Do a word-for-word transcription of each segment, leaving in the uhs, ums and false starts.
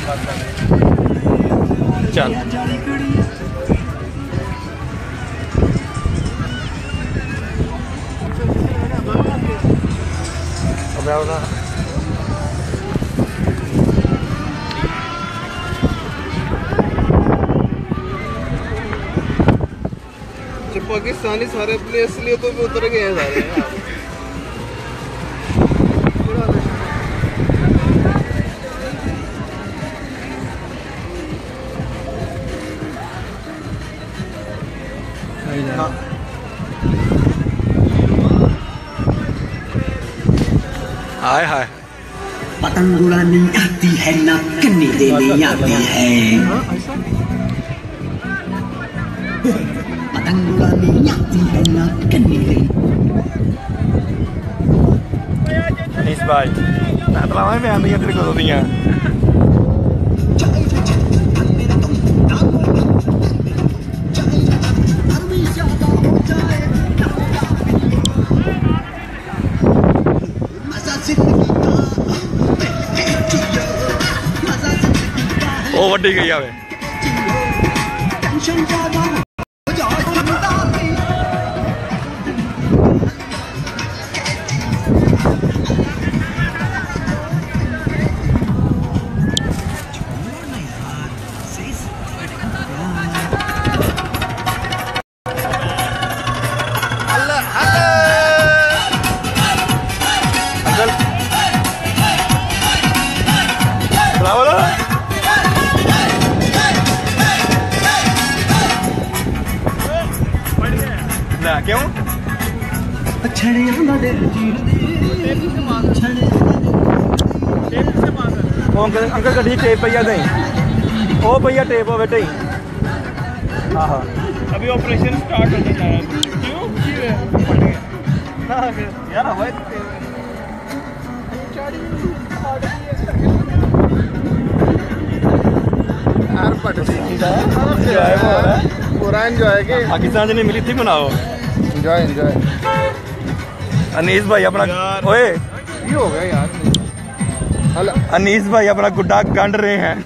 चल पाकिस्तानी सारे प्लेस लिए तो भी उतर गए हैं सारे। हाय हाय पतंग उड़ानी आती है ना कन्नी देनी आती है, पतंग उड़ानी आती है ना कन्नी देनी। इस भाई ना तलावा में आंदी तेरे को दियां ओ वड्डी गई आवे क्यों अंकल अंकल गड्डी टेप पैया दई ओ पैया टेप हो बेटे हाँ हाँ अभी ऑपरेशन स्टार्ट होने जा रहा है। क्यों यार हवा पूरा एंजॉय के पाकिस्तान ने मिली थी मनाओ एंजॉय एंजॉय। अनीस भाई अपना ओए ये हो गया यार। अनीस भाई अपना गुड्डा गंड रहे हैं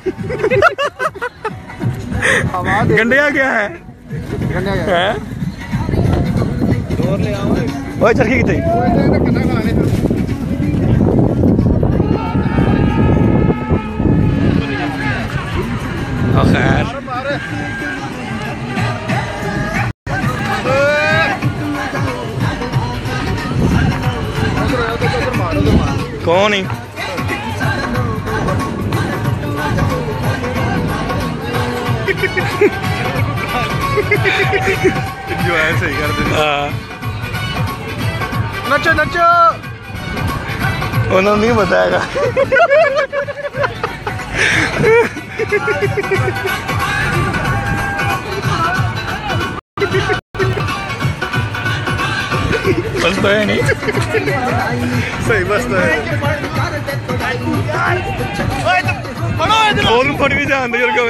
गंडिया क्या है गंडिया क्या है जोर ले आओ ओए चरखी किथे ओ खैर कौन ही जो ऐसे ही कर दे। नचो नचो उन्होंने नहीं बताएगा बस तो है नहीं सही बस तो है। और फट भी जान दे को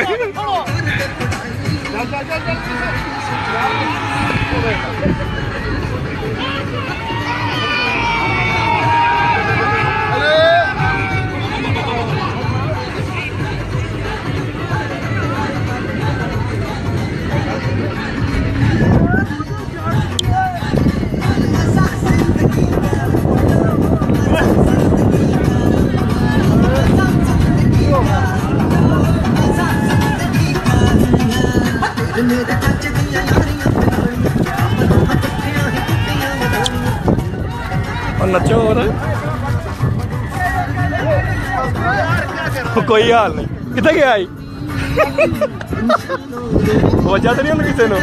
और नचो और कोई हाल नहीं कितने गया आई वजह तो नहीं होनी किसी ने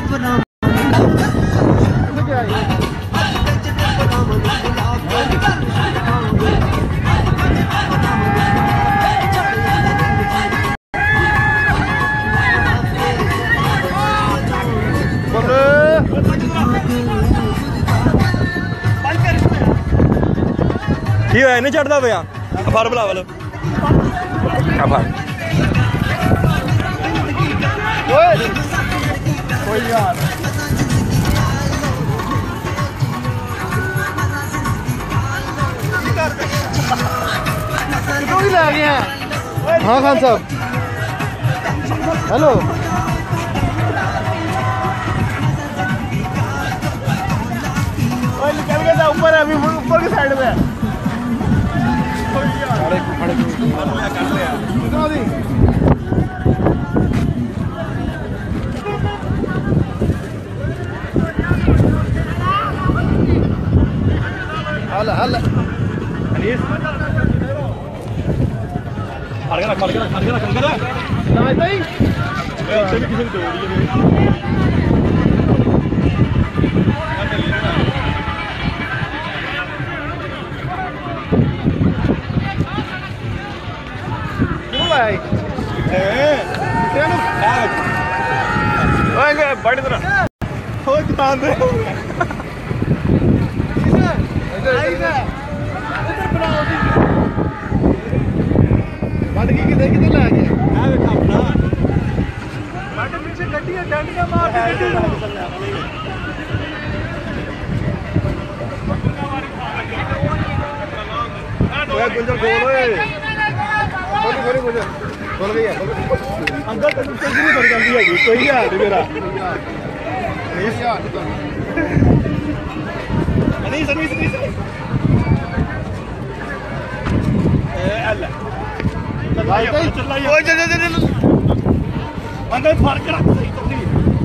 की है नहीं चढ़ता पे अफार बुला वालो अफार कोई यार कितों ही लै गए हैं। हाँ खान साहब हेलो निकल गया था ऊपर है अभी ऊपर की साइड में है हल हल अनीस फड़ के रख फड़ के रख फड़ के रख अंकल राज भाई ਇੱਥੇ ਵੀ ਕਿਸੇ ਨੂੰ ਤੋੜੀ ਹੈ ਕਿਉਂ ਆਇਆ ਕਿਹਨੂੰ ਓਏ ਬੜੀ ਤਰ੍ਹਾਂ ਉਹ ਕਿਤਾਬ ਦੇ ਵੱਧ ਗਈ ਕਿਤੇ ਕਿਤੇ ਲੈ ਗਿਆ ਆ ਵੇਖ ਆਪਣਾ ਸਾਡੇ ਪਿੱਛੇ ਗੱਡੀਆਂ ਡੰਡੀਆਂ ਮਾਰ ਕੇ ਗੱਡੀ ਓਏ ਗੁੰਜਰ ਗੋਲ ਓਏ ਥੋੜੀ ਥੋੜੀ ਮੁਝੇ ਬੋਲ ਗਈ ਹੈ ਅੰਕਲ ਤੈਨੂੰ ਕੁਝ ਨਹੀਂ ਪੜ ਜਾਂਦੀ ਹੈਗੀ ਕੋਈ ਹਾਲ ਨਹੀਂ ਮੇਰਾ ਨਹੀਂ ਸਰਵਿਸ ਨਹੀਂ ਏ ਅੱਲਾ ਚੱਲ ਚੱਲ ਓਏ ਚੱਲ ਚੱਲ ਚੱਲ ਅੰਕਲ ਫੜ ਕੇ ਰੱਖ ਸਹੀ ਤੱਲੀ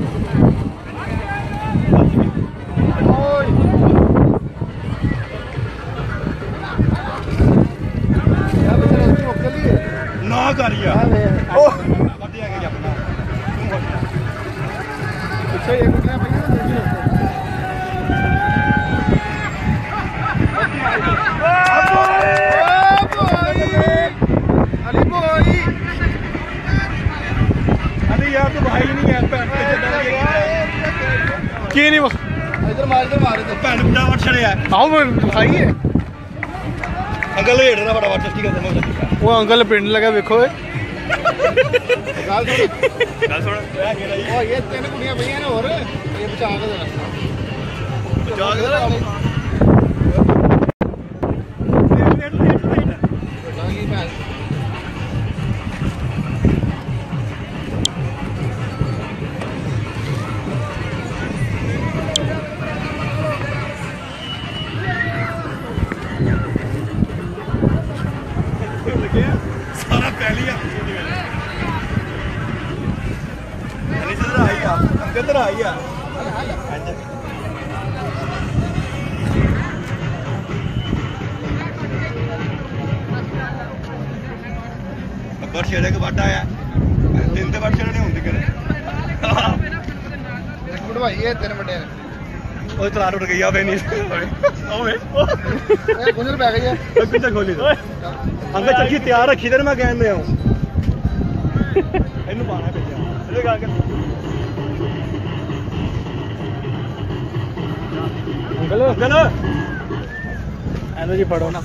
ਓਏ ਯਾ ਬਚਰਾ ਉੱਤੇ ਮੁੱਕ ਲਈ ਨਾ ਕਰੀਆ ਆ ਵੇ ਓ ਵੱਡਿਆ ਗਿਆ ਆਪਣਾ ਤੂੰ ਵੱਡਿਆ ਪਿੱਛੇ ਇਹ ਗੁੱਡੀਆਂ ਪਈਆਂ ਨੇ ਦੇਖੀ अली बोई अली यार तू भाई नहीं है भैन की नहीं इधर मार इधर मार इधर भैन बड़ा वट छड़िया आओ भाई है अंकल हेड ना बड़ा वट ठीक है वो अंकल पिंड लगा देखो गल सुन गल सुन ओ ये तीन कुड़ियां पईयां ने और ये बचा के देना बचा के देना सारा पहली इधर आई आ किधर आई आ अब्बर शेरे के बट आया दिन ते बट शेरे नहीं होंगे करे बढ़वाई है तीन बड़े ने ਉਹ ਚਲਾ ਉੱਡ ਗਈ ਆ ਫੇ ਨਹੀਂ ਓਏ ए गुंजर पै गई है ਉਹ ਕਿੱਥੇ ਖੋਲੀ ਅੰਕਲ ਚੱਕੀ ਤਿਆਰ ਰੱਖੀ ਤੇ ਮੈਂ ਕਹਿੰਦੇ ਆ ਇਹਨੂੰ ਪਾਣਾ ਪਿੱਛੇ ਇਹਦੇ ਗਾ ਕੇ ਅੰਕਲ ਅੰਕਲ ਐਨੋ ਜੀ ਫੜੋ ਨਾ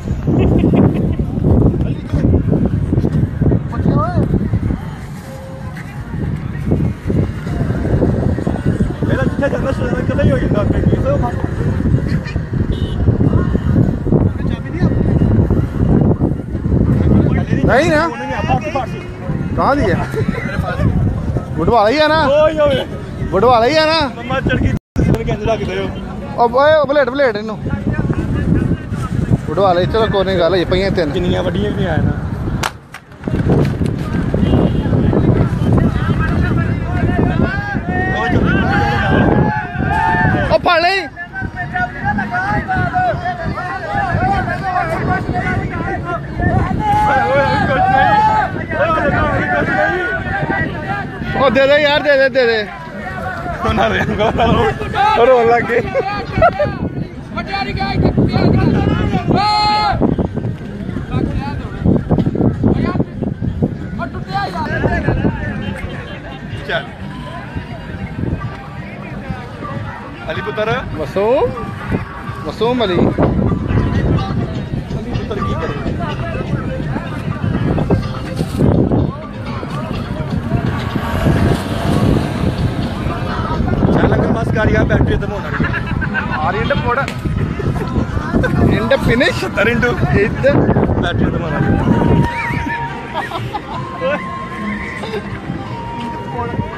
ਮੇਰਾ ਜਿੱਥੇ ਜਾਂਦਾ ਸੁਣਨ ਕਦੇ ਹੀ ਹੋ ਜਾਂਦਾ ਅੱਗੇ ਕੀ ਸੋ नहीं ना कहाँ दी है बुढ़वा ही है ना ਓਏ ਓਏ बुढ़वा ही है ना ਮੰਮਾ ਚੜ ਗਈ ਸੁਣ ਕੇ ਅੰਦਰ ਰੱਖ ਦਿਓ अब ओए प्लेट प्लेट इनू बुढ़वा ले चलो कोई गल है पईयां तीन ਕਿੰਨੀਆਂ ਵੱਡੀਆਂ ਵੀ ਆਇਆ ਨਾ ओ फड़ ले ओ दे दे यार दे दे दे दे ਉਹਨਾਂ ਦੇ ਅੰਕਲ ਰੋਣ ਲੱਗ ਗਏ ਚੱਲ ਅਲੀ ਪੁੱਤਰ मसूम मसूम अली ਅਲੀ ਪੁੱਤਰ ਕੀ ਕਰੇ ਚੱਲ ਅੰਕਲ ਬਸ ਕਰ ਯਾਰ ਬੈਟਰੀ ਤੇ ਹੋਣਾ ആര്യന്റെ പോട എന്റെ ഫിനിഷ് ਤਰਿੰਡੂ ഇത് ਬੈਟਰੀ ਤੇ ਹੋਣਾ ਕੋਲ